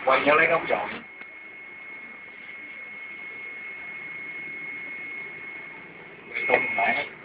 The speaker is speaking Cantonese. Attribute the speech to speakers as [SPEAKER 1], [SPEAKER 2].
[SPEAKER 1] quay nhớ lấy góc chọn. Quay không phải